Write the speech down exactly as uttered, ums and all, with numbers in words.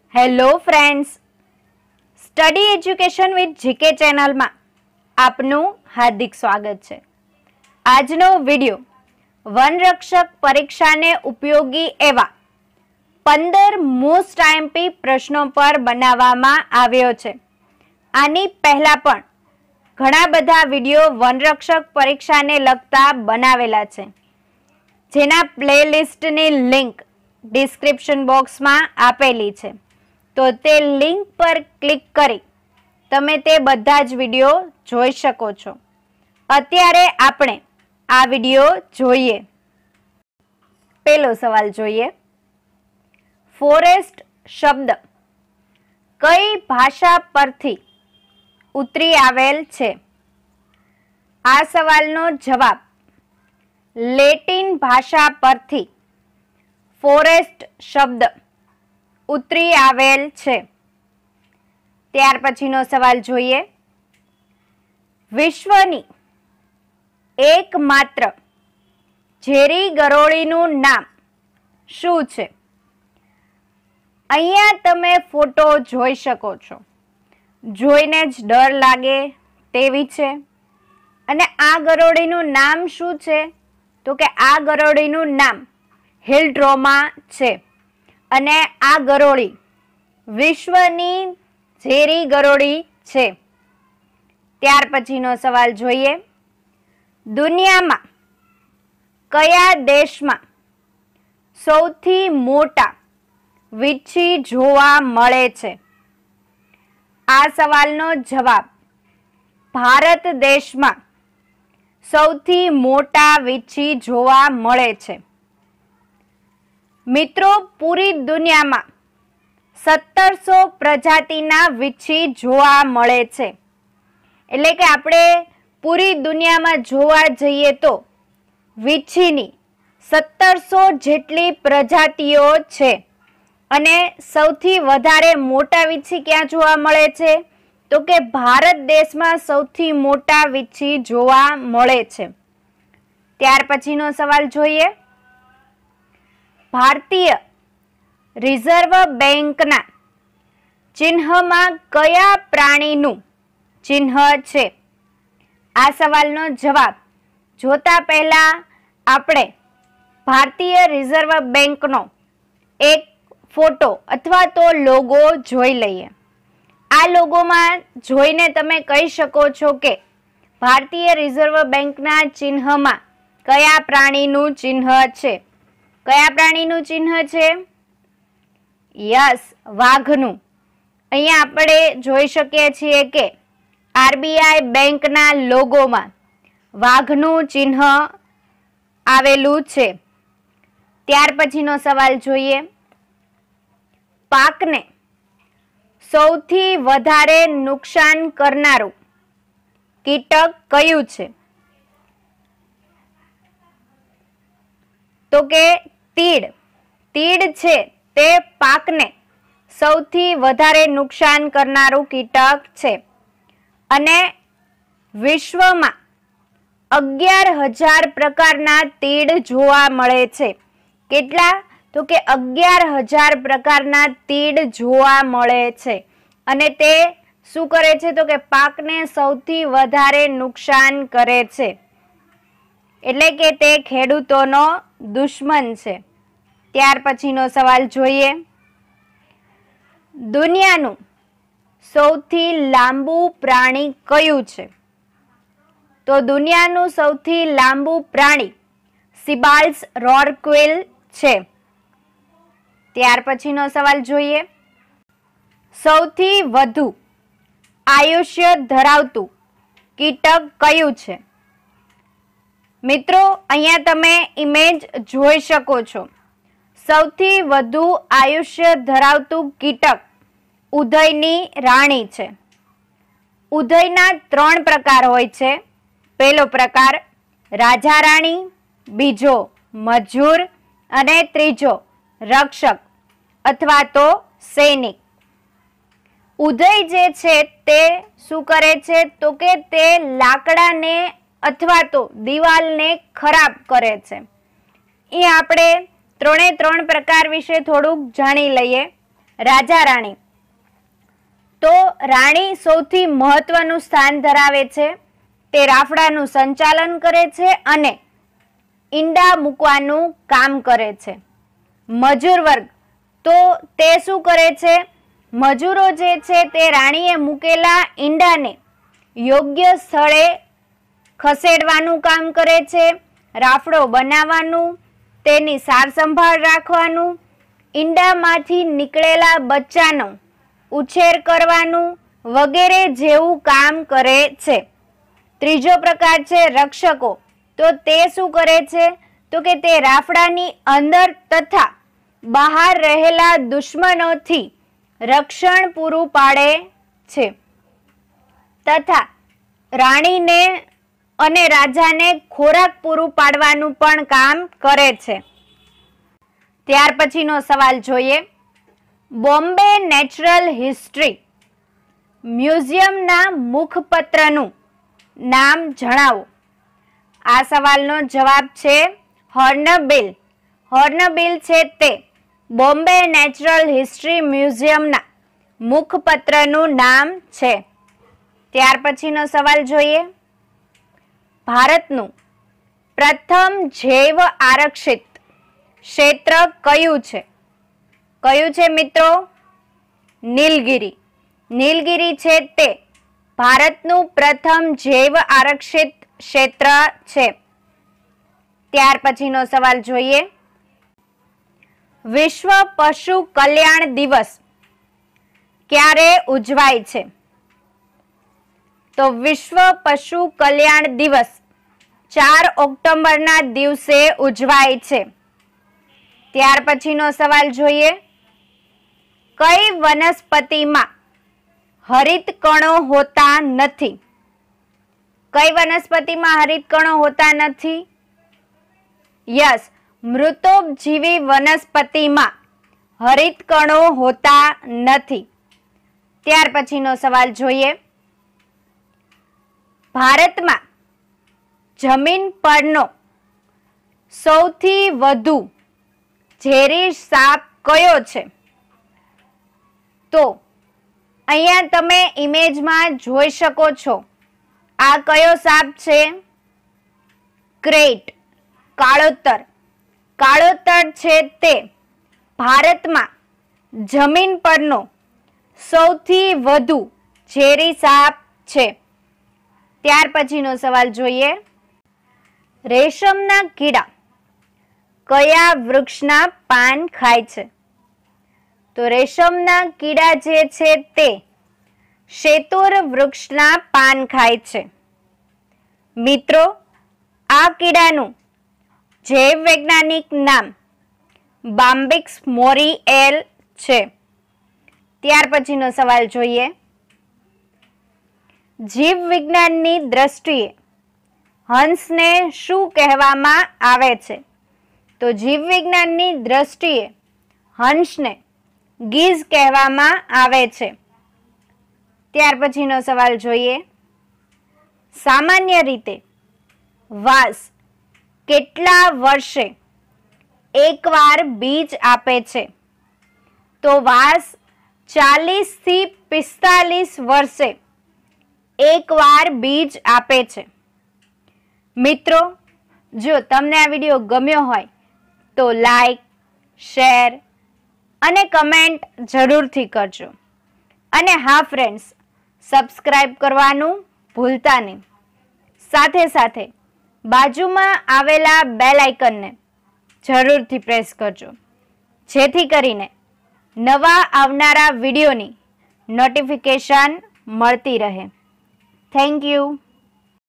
Hello friends, study education with GK ચેનલમાં આપનું હાર્દિક સ્વાગત છે. આજનો વિડિયો વનરક્ષક પરીક્ષાને ઉપયોગી એવા પંદર મોસ્ટ આઈએમપી પ્રશ્નો પર બનાવવામાં આવ્યો છે. આની પહેલા પણ ઘણા બધા વિડિયો વનરક્ષક પરીક્ષાને લગતા બનાવેલા છે, જેના પ્લેલિસ્ટની લિંક ડિસ્ક્રિપ્શન બોક્સમાં આપેલી છે. તો તે લિંક પર ક્લિક કરી તમે તે બધા જ વિડિયો જોઈ શકો છો. અત્યારે આપણે આ વિડિયો જોઈએ. પહેલો સવાલ જોઈએ. ફોરેસ્ટ શબ્દ કઈ ભાષા પરથી ઉતરી આવેલ છે? આ સવાલનો જવાબ લેટિન ભાષા પરથી ફોરેસ્ટ શબ્દ ઉતરી આવેલ છે. ત્યાર પછીનો સવાલ જોઈએ. વિશ્વની એકમાત્ર ઝેરી ગરોળીનું નામ શું છે? અહીંયા તમે ફોટો જોઈ શકો છો. જોઈને જ ડર લાગે તેવી છે. અને આ ગરોળીનું નામ શું છે? તો કે આ ગરોળીનું નામ હિલડ્રોમા છે. અને આ ગરોળી વિશ્વની ઝેરી ગરોળી છે. ત્યાર પછીનો સવાલ જોઈએ. દુનિયામાં કયા દેશમાં સૌથી મોટા વીંછી જોવા મળે છે? આ સવાલનો જવાબ ભારત દેશમાં સૌથી મોટા વીંછી જોવા મળે છે. મિત્રો, પૂરી દુનિયામાં સત્તરસો પ્રજાતિના વીંછી જોવા મળે છે. એટલે કે આપણે પૂરી દુનિયામાં જોવા જઈએ તો વીંછીની સત્તરસો જેટલી પ્રજાતિઓ છે. અને સૌથી વધારે મોટા વીંછી ક્યાં જોવા મળે છે? તો કે ભારત દેશમાં સૌથી મોટા વીંછી જોવા મળે છે. ત્યાર પછીનો સવાલ જોઈએ. ભારતીય રિઝર્વ બેંકના ચિહ્નમાં કયા પ્રાણીનું ચિહ્ન છે? આ સવાલનો જવાબ જોતા પહેલા આપણે ભારતીય રિઝર્વ બેંકનો એક ફોટો અથવા તો લોગો જોઈ લઈએ. આ લોગોમાં જોઈને તમે કહી શકો છો કે ભારતીય રિઝર્વ બેંકના ચિહ્નમાં કયા પ્રાણીનું ચિહ્ન છે? કયા પ્રાણીનું ચિહ્ન છે? યસ, વાઘનું. અહીંયા આપણે જોઈ શકીએ છીએ કે આરબીઆઈ બેંકના લોગોમાં વાઘનું ચિહ્ન આવેલું છે. ત્યાર પછીનો સવાલ જોઈએ. પાકને સૌથી વધારે નુકસાન કરનારું કીટક કયું છે? તો કે તીડ. તીડ છે તે પાકને સૌથી વધારે નુકસાન કરનારું કીટક છે. અને વિશ્વમાં અગિયાર હજાર પ્રકારના તીડ જોવા મળે છે. કેટલા? તો કે અગિયાર હજાર પ્રકારના તીડ જોવા મળે છે. અને તે શું કરે છે? તો કે પાકને સૌથી વધારે નુકસાન કરે છે. એટલે કે તે ખેડૂતોનો દુશ્મન છે. ત્યાર પછીનો સવાલ જોઈએ. દુનિયાનું સૌથી લાંબુ પ્રાણી કયું છે? તો દુનિયાનું સૌથી લાંબુ પ્રાણી સિબાલ્સ રોરક્વિલ છે. ત્યાર પછીનો સવાલ જોઈએ. સૌથી વધુ આયુષ્ય ધરાવતું કીટક કયું છે? મિત્રો, અહીંયા તમે ઇમેજ જોઈ શકો છો. સૌથી વધુ આયુષ્ય ધરાવતું કીટક ઉધઈની રાણી છે. ઉધઈના ત્રણ પ્રકાર હોય છે. પહેલો પ્રકાર રાજા રાણી, બીજો મજૂર અને ત્રીજો રક્ષક અથવા તો સૈનિક. ઉધઈ જે છે તે શું કરે છે? તો કે તે લાકડાને અથવા તો દિવાલને ખરાબ કરે છે. એ આપણે ત્રણે ત્રણ પ્રકાર વિશે થોડુંક જાણી લઈએ. રાજા રાણી. તો રાણી સૌથી મહત્વનું સ્થાન ધરાવે છે. તે રાફડાનું સંચાલન કરે છે અને ઈંડા મૂકવાનું કામ કરે છે. મજૂર વર્ગ, તો તે શું કરે છે? મજૂરો જે છે તે રાણીએ મૂકેલા ઈંડાને યોગ્ય સ્થળે ખસેડવાનું કામ કરે છે, રાફડો બનાવવાનું, તેની સાર સંભાળ રાખવાનું, ઈંડામાંથી નીકળેલા બચ્ચાનો ઉછેર કરવાનું વગેરે જેવું કામ કરે છે. ત્રીજો પ્રકાર છે રક્ષકો. તો તે શું કરે છે? તો કે તે રાફડાની અંદર તથા બહાર રહેલા દુશ્મનોથી રક્ષણ પૂરું પાડે છે તથા રાણીને અને રાજાને ખોરાક પૂરું પાડવાનું પણ કામ કરે છે. ત્યાર પછીનો સવાલ જોઈએ. બોમ્બે નેચરલ હિસ્ટ્રી મ્યુઝિયમના મુખપત્રનું નામ જણાવો. આ સવાલનો જવાબ છે હોર્નબિલ. હોર્નબિલ છે તે બોમ્બે નેચરલ હિસ્ટ્રી મ્યુઝિયમના મુખપત્રનું નામ છે. ત્યાર પછીનો સવાલ જોઈએ. ભારતનું પ્રથમ જૈવ આરક્ષિત ક્ષેત્ર કયું છે? કયું છે મિત્રો? નીલગિરી. નીલગિરી છે તે ભારતનું પ્રથમ જૈવ આરક્ષિત ક્ષેત્ર છે. ત્યાર પછીનો સવાલ જોઈએ. વિશ્વ પશુ કલ્યાણ દિવસ ક્યારે ઉજવાય છે? તો વિશ્વ પશુ કલ્યાણ દિવસ ચાર ઓક્ટોબરના દિવસે ઉજવાય છે. ત્યાર પછીનો સવાલ જોઈએ. કઈ વનસ્પતિમાં હરિત કણો હોતા નથી? કઈ વનસ્પતિમાં હરિત કણો હોતા નથી? યસ, મૃતોપજીવી વનસ્પતિમાં હરિત કણો હોતા નથી. ત્યાર પછીનો સવાલ જોઈએ. ભારતમાં જમીન પરનો સૌથી વધુ ઝેરી સાપ કયો છે? તો અહીંયા તમે ઇમેજમાં જોઈ શકો છો. આ કયો સાપ છે? ક્રેટ, કાળોતર. કાળોતર છે તે ભારતમાં જમીન પરનો સૌથી વધુ ઝેરી સાપ છે. ત્યાર પછીનો સવાલ જોઈએ. રેશમના કીડા કયા વૃક્ષના પાન ખાય છે? તો રેશમના કીડા જે છે તે શેતુર વૃક્ષના પાન ખાય છે. મિત્રો, આ કીડાનું જૈવ વૈજ્ઞાનિક નામ બામ્બિક્સ મોરીએલ છે. ત્યાર પછીનો સવાલ જોઈએ. જીવ વિજ્ઞાનની દ્રષ્ટિએ હંસને શું કહેવામાં આવે છે? તો જીવ વિજ્ઞાનની દ્રષ્ટિએ હંસને ગીઝ કહેવામાં આવે છે. ત્યાર પછીનો સવાલ જોઈએ. સામાન્ય રીતે વાંસ કેટલા વર્ષે એકવાર બીજ આપે છે? તો વાંસ ચાલીસ થી પિસ્તાલીસ વર્ષે એકવાર બીજ આપે છે. મિત્રો, જો તમને આ વિડીયો ગમ્યો હોય તો લાઈક, શેર અને કમેન્ટ જરૂરથી કરજો. અને હા ફ્રેન્ડ્સ, સબસ્ક્રાઇબ કરવાનું ભૂલતા નહીં. સાથે સાથે બાજુમાં આવેલા બેલ આઇકનને જરૂરથી પ્રેસ કરજો, જેથી કરીને નવા આવનારા વિડીયોની નોટિફિકેશન મળતી રહે. Thank you.